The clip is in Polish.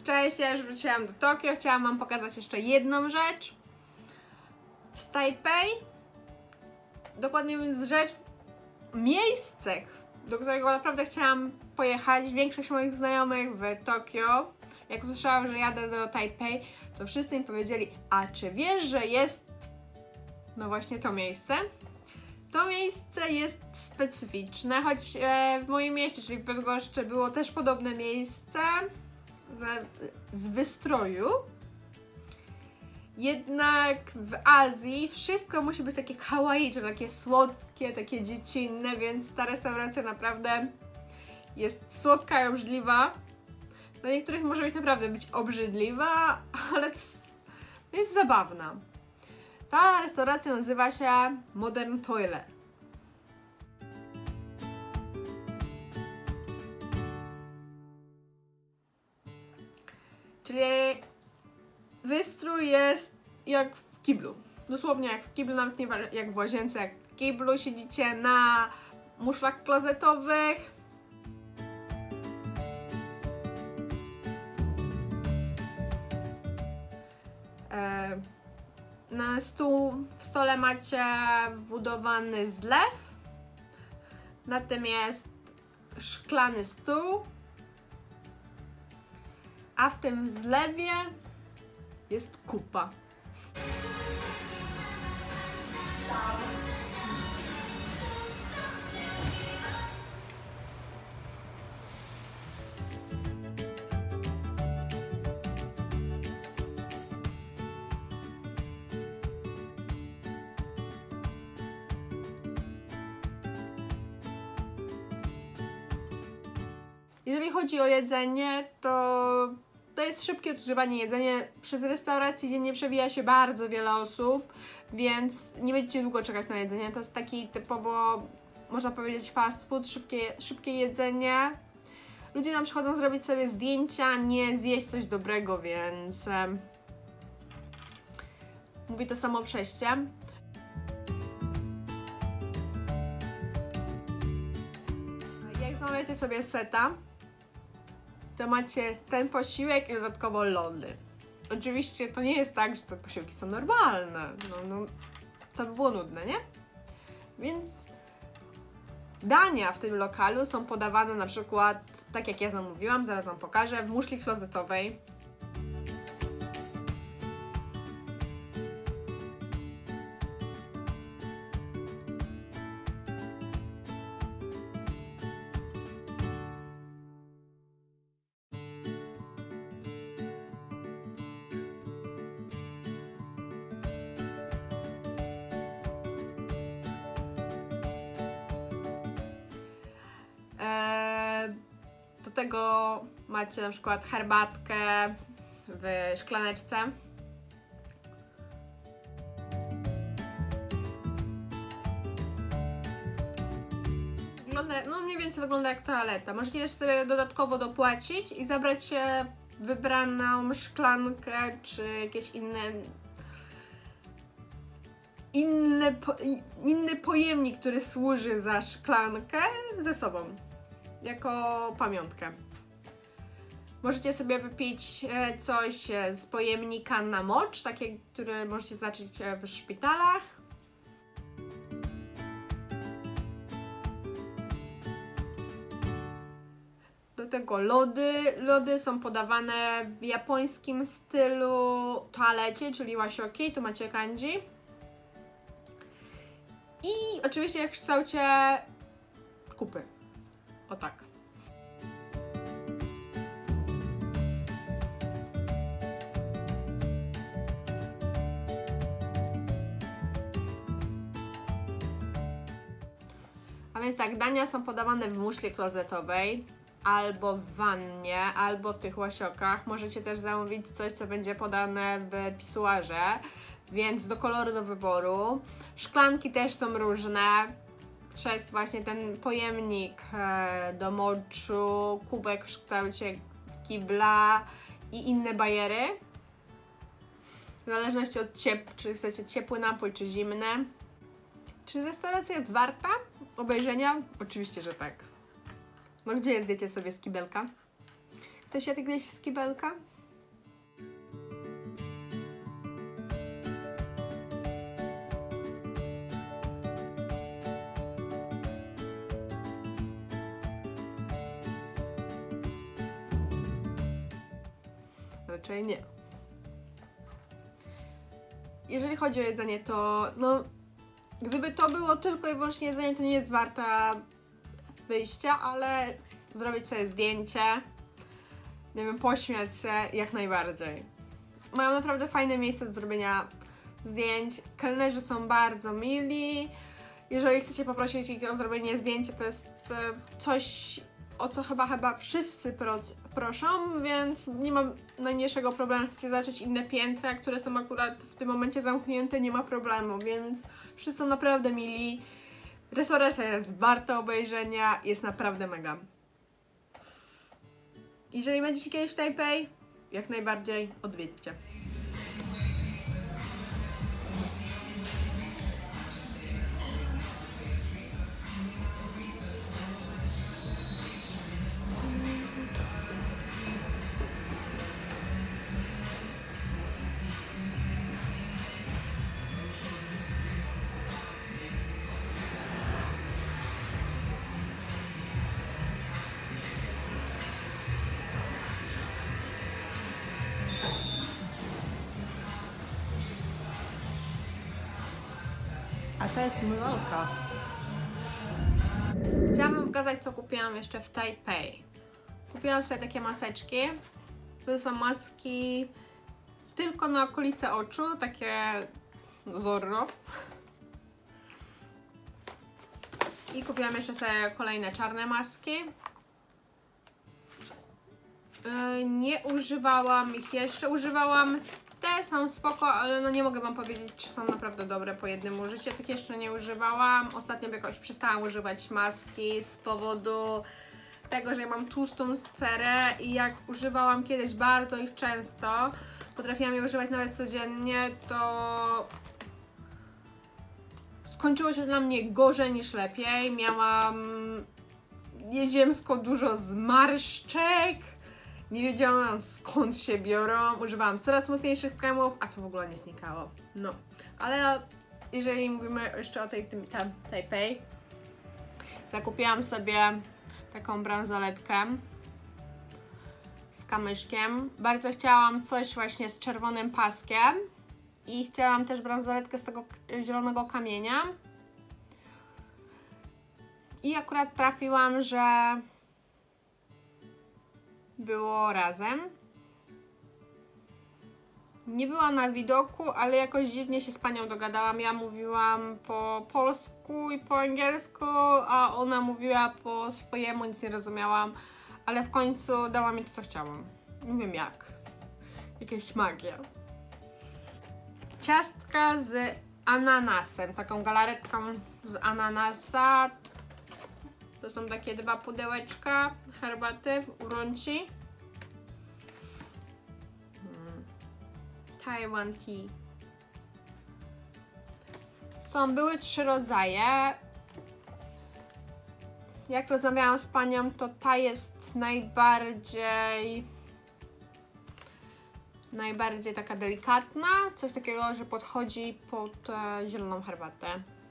Cześć, ja już wróciłam do Tokio. Chciałam wam pokazać jeszcze jedną rzecz z Tajpej. Dokładnie więc miejsce, do którego naprawdę chciałam pojechać. Większość moich znajomych w Tokio, jak usłyszałam, że jadę do Tajpej, to wszyscy mi powiedzieli: a czy wiesz, że jest no właśnie to miejsce? To miejsce jest specyficzne, choć w moim mieście, czyli w Bydgoszczy, było też podobne miejsce z wystroju. Jednak w Azji wszystko musi być takie kawaii, czy takie słodkie, takie dziecinne, więc ta restauracja naprawdę jest słodka i obrzydliwa. Dla niektórych może być obrzydliwa, ale to jest zabawna. Ta restauracja nazywa się Modern Toilet. Czyli wystrój jest jak w kiblu. Dosłownie jak w kiblu, nawet nie jak w łazience, jak w kiblu. Siedzicie na muszlach klozetowych. Na w stole macie wbudowany zlew. Na tym jest szklany stół. A w tym zlewie jest kupa. Jeżeli chodzi o jedzenie, to jest szybkie odgrzewanie jedzenia. Przez restaurację dziennie przewija się bardzo wiele osób, więc nie będziecie długo czekać na jedzenie. To jest taki typowo, można powiedzieć, fast food, szybkie jedzenie. Ludzie nam przychodzą zrobić sobie zdjęcia, nie zjeść coś dobrego, więc mówi to samo przejście. Jak zamawiacie sobie seta, to macie ten posiłek i dodatkowo lody. Oczywiście to nie jest tak, że te posiłki są normalne. No, to by było nudne, nie? Więc dania w tym lokalu są podawane na przykład, tak jak ja zamówiłam, zaraz wam pokażę, w muszli klozetowej. Do tego macie na przykład herbatkę w szklaneczce. No mniej więcej wygląda jak toaleta. Możecie też sobie dodatkowo dopłacić i zabrać wybraną szklankę czy jakieś inny pojemnik, który służy za szklankę, ze sobą jako pamiątkę. Możecie sobie wypić coś z pojemnika na mocz, takie, które możecie zobaczyć w szpitalach. Do tego lody. Lody są podawane w japońskim stylu toalecie, czyli wasioki. Tu macie kanji. I oczywiście w kształcie kupy. O tak. A więc tak, dania są podawane w muszli klozetowej, albo w wannie, albo w tych łasiokach. Możecie też zamówić coś, co będzie podane w pisuarze, więc do koloru do wyboru. Szklanki też są różne, przez właśnie ten pojemnik do moczu, kubek w kształcie kibla i inne bajery. W zależności od czy chcecie ciepły napój, czy zimny. Czy restauracja jest warta obejrzenia? Oczywiście, że tak. No gdzie zjecie sobie z kibelka? Ktoś jadł kiedyś z kibelka? Raczej nie. Jeżeli chodzi o jedzenie, to no, gdyby to było tylko i wyłącznie jedzenie, to nie jest warta wyjścia, ale zrobić sobie zdjęcie, nie wiem, pośmiać się jak najbardziej. Mają naprawdę fajne miejsce do zrobienia zdjęć, kelnerzy są bardzo mili. Jeżeli chcecie poprosić ich o zrobienie zdjęcia, to jest coś, o co chyba wszyscy proszą, więc nie mam najmniejszego problemu. Chcecie zobaczyć inne piętra, które są akurat w tym momencie zamknięte, nie ma problemu, więc wszyscy są naprawdę mili. Restauracja jest warta obejrzenia, jest naprawdę mega. Jeżeli będziecie kiedyś w Tajpej, jak najbardziej odwiedźcie. A to jest mrolka. Chciałam wam pokazać, co kupiłam jeszcze w Tajpej. Kupiłam sobie takie maseczki. To są maski tylko na okolice oczu, takie Zorro. I kupiłam jeszcze sobie kolejne czarne maski. Nie używałam ich jeszcze, używałam. Te są spoko, ale no nie mogę wam powiedzieć, czy są naprawdę dobre po jednym użyciu. Tak jeszcze nie używałam. Ostatnio jakoś przestałam używać maski z powodu tego, że ja mam tłustą cerę i jak używałam kiedyś bardzo ich często, potrafiłam je używać nawet codziennie, to skończyło się dla mnie gorzej niż lepiej. Miałam nieziemsko dużo zmarszczek. Nie wiedziałam, skąd się biorą, używałam coraz mocniejszych kremów, a to w ogóle nie znikało. No, ale jeżeli mówimy jeszcze o tej Tajpej, to kupiłam sobie taką bransoletkę z kamyszkiem. Bardzo chciałam coś właśnie z czerwonym paskiem i chciałam też bransoletkę z tego zielonego kamienia. I akurat trafiłam, że było razem. Nie była na widoku, ale jakoś dziwnie się z panią dogadałam. Ja mówiłam po polsku i po angielsku, a ona mówiła po swojemu, nic nie rozumiałam, ale w końcu dała mi to, co chciałam. Nie wiem jak. Jakaś magia. Ciastka z ananasem, taką galaretką z ananasa. To są takie 2 pudełeczka herbaty w Urunci. Taiwan Tea. Były 3 rodzaje. Jak rozmawiałam z panią, to ta jest najbardziej taka delikatna. Coś takiego, że podchodzi pod zieloną herbatę.